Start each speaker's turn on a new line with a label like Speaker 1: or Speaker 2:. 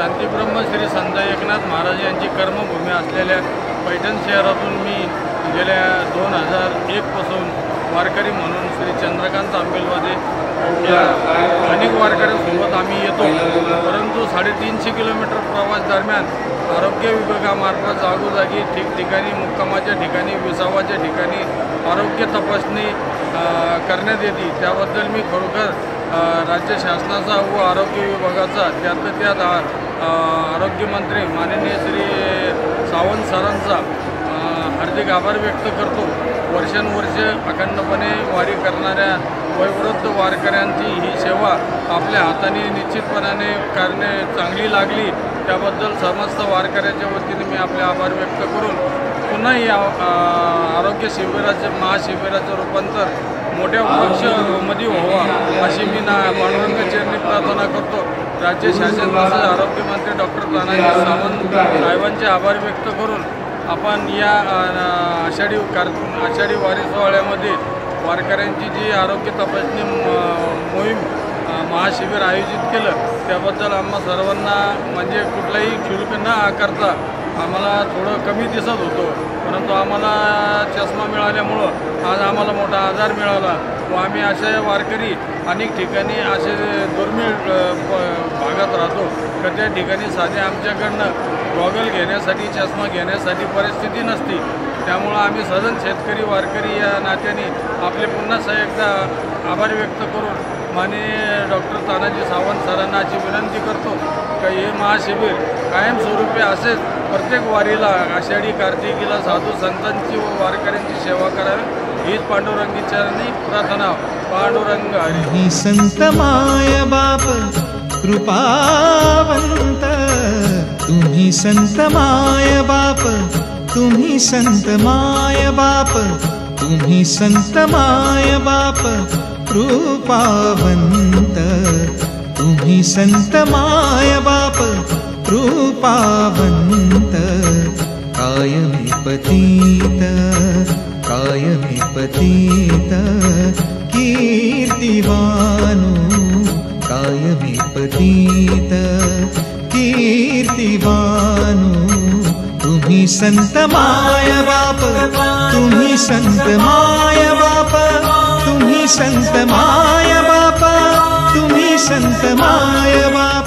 Speaker 1: शांतीब्रह्म श्री संत एकनाथ महाराज यांची कर्मभूमी असलेल्या पैठण शहरातून मी गेल्या 2001 पासून वारकरी म्हणून श्री चंद्रकांत आंबेलवादे या अनेक वारकऱ्यांसोबत आम्ही येतो। परंतु 350 किलोमीटर प्रवास दरम्यान आरोग्य विभागामार्फत जागोजागी ठिकठिकाणी मुक्कामाच्या ठिकाणी विसावाच्या ठिकाणी आरोग्य तपासणी करण्यात येते। त्याबद्दल मी खरोखर राज्य शासनाचा व आरोग्य विभागाचा त्यातल्या त्यात आरोग्यमंत्री माननीय श्री सावंत सरांचा हार्दिक आभार व्यक्त करतो। वर्षानुवर्ष अखंडपणे वारी करणाऱ्या वयोवृद्ध वारकऱ्यांची ही सेवा आपल्या हाताने निश्चितपणाने करणे चांगली लागली, त्याबद्दल समस्त वारकऱ्याच्या वतीने मी आपले आभार व्यक्त करून पुन्हा या आरोग्य शिबिराचे महाशिबिराचं रूपांतर मोठ्या वृक्षमध्ये व्हावा अशी मी पांडुरंग चरणी प्रार्थना करतो। राज्य शासन तसेच आरोग्यमंत्री डॉक्टर तानाजी सावंत साहेबांचे आभार व्यक्त करून आपण या आषाढी वारी सोहळ्यामध्ये वारकऱ्यांची जी आरोग्य तपासणी मोहीम महाशिबिर आयोजित केलं त्याबद्दल आम्हा सर्वांना म्हणजे कुठलाही शुल्क न आकारता आम्हाला थोडं कमी दिसत होतं, परंतु आम्हाला चष्मा मिळाल्यामुळं आज आम्हाला मोठा आधार मिळाला व आम्ही असे वारकरी अनेक ठिकाणी असे दुर्मिळ भागात राहतो तर त्या ठिकाणी साधे आमच्याकडनं गॉगल घेण्यासाठी चष्मा घेण्यासाठी परिस्थिती नसती। त्यामुळं आम्ही सदन शेतकरी वारकरी या नात्याने आपले पुन्हा एकदा आभार व्यक्त करून माननीय डॉक्टर तानाजी सावंत सरांना अशी विनंती करतो की हे महाशिबिर कायमस्वरूपी असेच प्रत्येक वारीला आषाढी कार्तिकीला साधू संतांची व वारकऱ्यांची सेवा करावी हीच पांडुरंगी चरणी प्रार्थना। पांडुरंग हरी।
Speaker 2: संत माय बाप कृपावंत तुम्ही संत माय बाप, तुम्ही संत माय बाप, तुम्ही संत माय बाप कृपावंत, तुम्ही संत माय बाप कृपावंत। कायमी पतित कायमी पतित कीर्तिवानो, कायमी पतित कीर्तिवानो। तुम्ही संत माय बाप, तुम्ही संत माय बाप, तुम्ही संत माय बाप, तुम्ही संत माय बाप।